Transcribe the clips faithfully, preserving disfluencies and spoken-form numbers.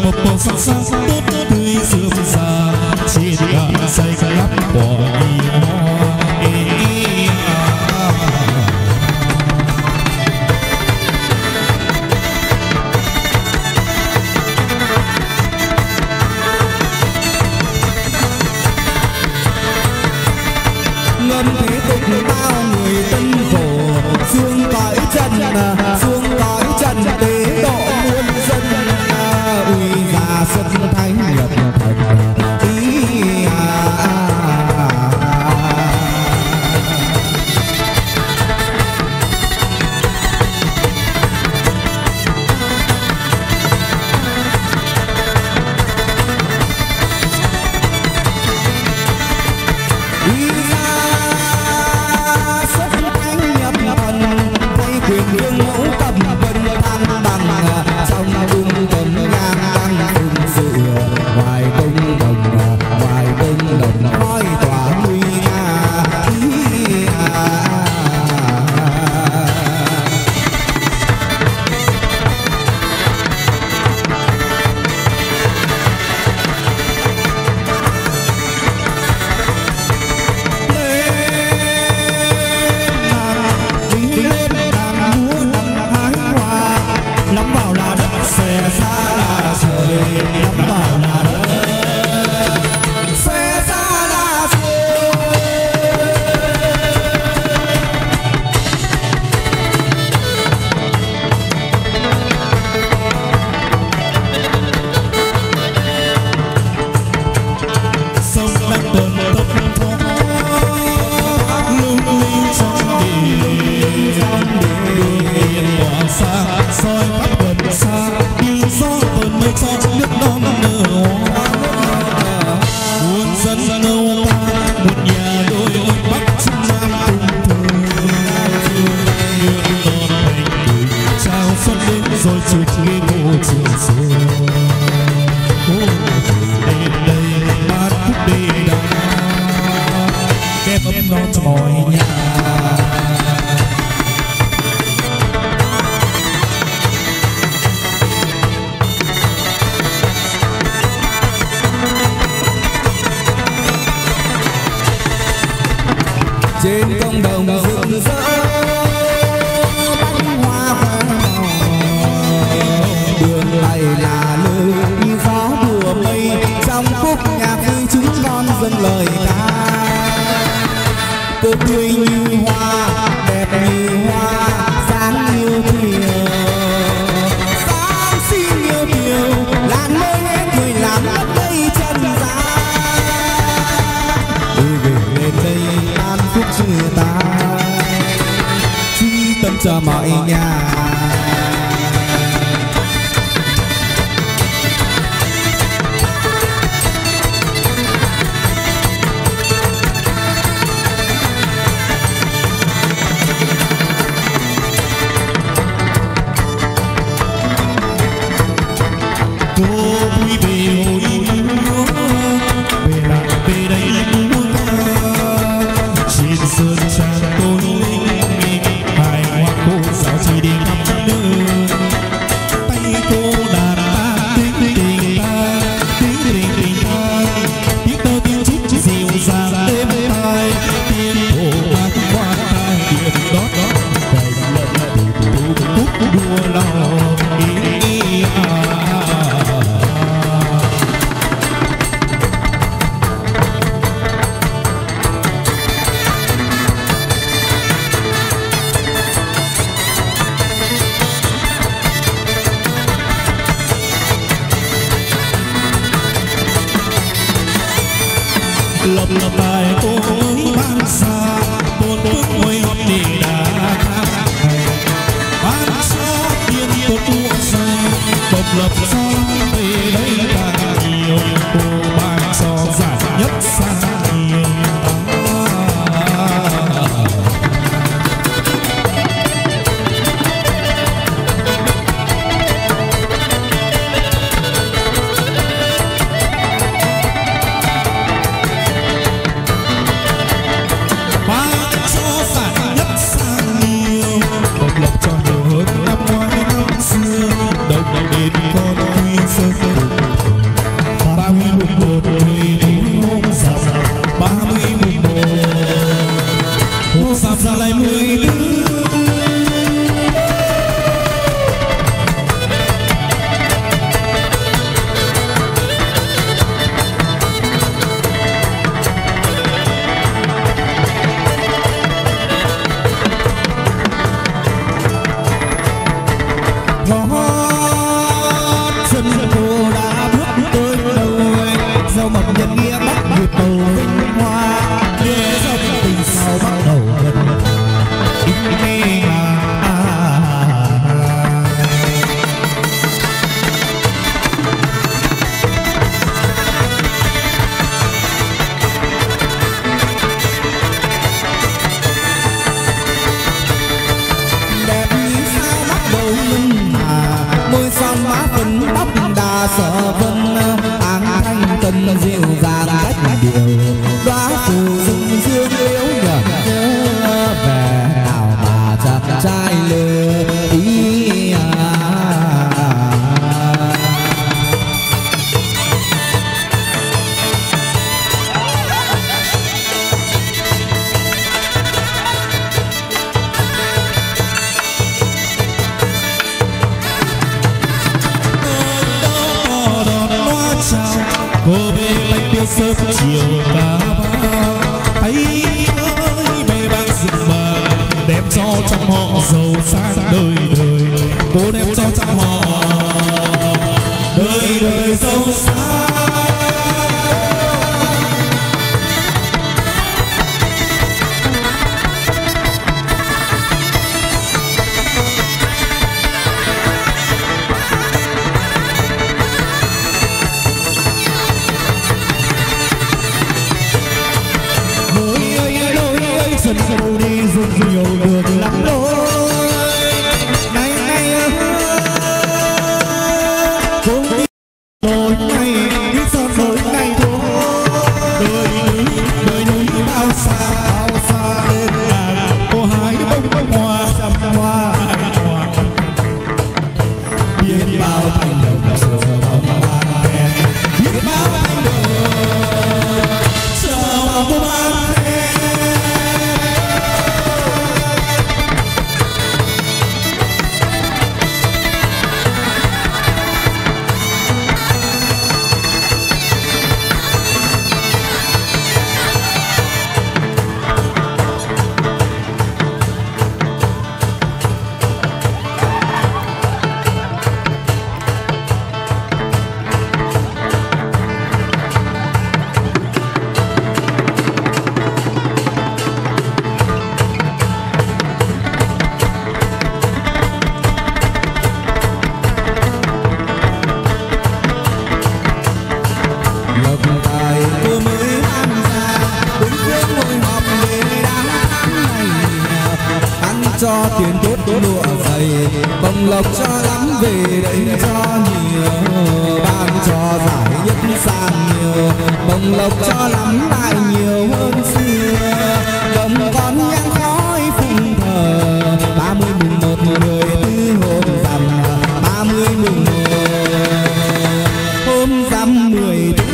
một màu sắc sáng tốt tươi rượu già trên cạn xanh lắm bỏ đi hoa. ngân thế tục bao người tân khổ xuống cõi trần xuống cõi trần tế độ muôn dân uy già xuân thánh nhập thần ý à, à, trên công đồng rực rỡ bánh hoa hoa đường này là nơi như gió đùa mây trong khúc nhạc vui chúng con dâng lời ca cô tươi như hoa đẹp như hoa dáng yêu kiều dáng xinh yêu kiều làn môi em cười làm lấp đầy chân giá đi về lên đây an phúc chưa ta chung tâm cho mọi nhà. lập lập bài ôi ban xa bốn bước ngồi họp để đà ban xa tiên tốt tua say độc lập xa về đây càng nhiều cô ban so giải nhất xa nhiều. Hãy subscribe cho kênh Ghiền Mì Gõ để không bỏ lỡ những video hấp dẫn. bím tóc đà sở vân áng thanh tân dịu dàng cách điều đóa phù dung dương liễu nhợt nhớ về nào mà chàng trai lừa ý à. Cô về lạnh tiêu sớm chiều cả ba thấy ơi bê bang rừng mà đem cho trong họ giàu sang đời đời cô đem cho trong họ đời đời giàu sang. Sân sâu đi dùng nhiều đường lắm lối này này cũng đi rồi này đi son rồi này thôi đời núi đời núi bao xa bao xa lên là cô hái bông bông hoa trăm hoa hoa biết bao thành đồng sờ bông hoa đèn biết bao thành đồng sờ bông hoa cho tiền tốt lụa dày bồng lộc cho lắm về đây cho nhiều ban cho giải nhất sang nhiều bồng lộc cho lắm lại nhiều hơn xưa đồng con nhang khói phun thờ ba mươi mùng một mười tư hôm rằm ba mươi mùng một hôm rằm mười tư.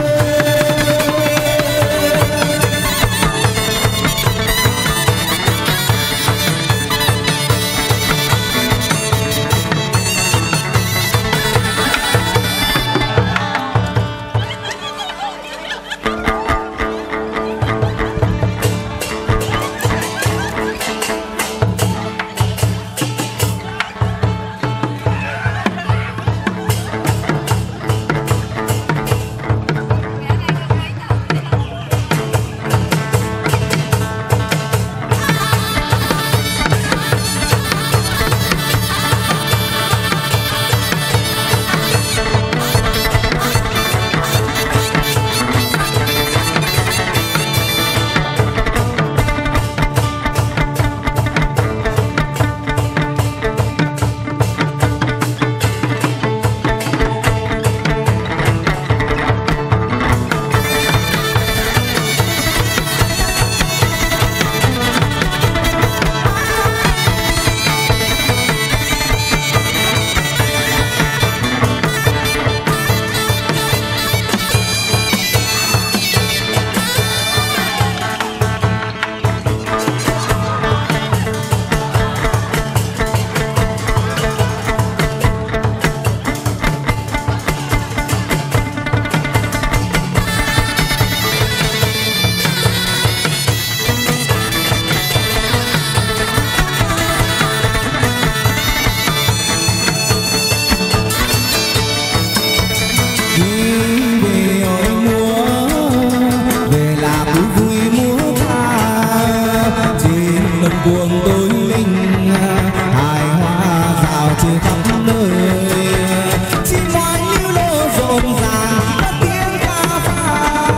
Cuồng tôi linh hài hoa rào trên khắp nơi chim nói như lô rộn ràng tiếng ca pháo.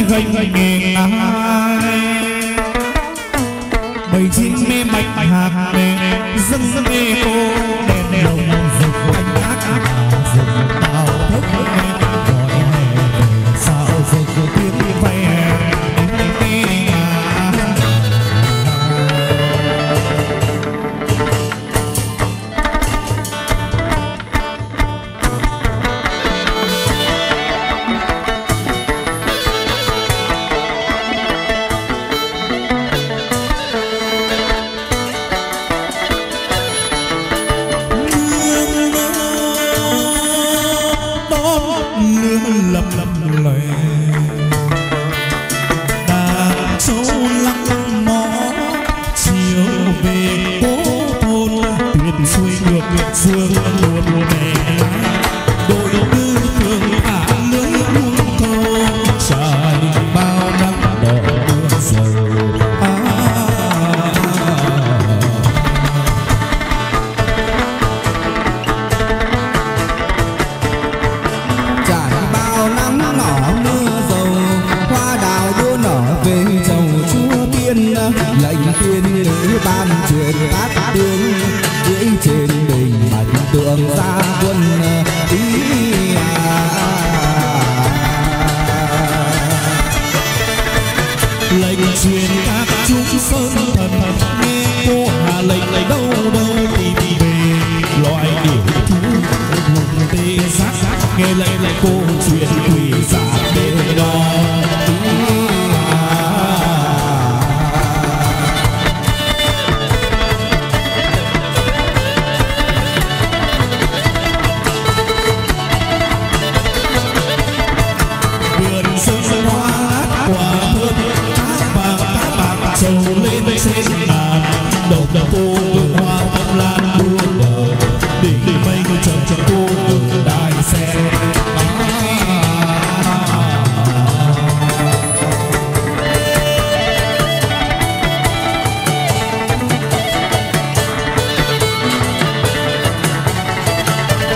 gành nghề ai bầy chim mê mạch hạt mê dâng mê cô đèn lồng rực anh ác rừng tao thức gọi hè sao rực tiếng ve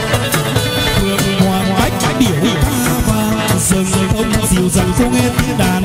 dìu dàng không nghe tiếng đàn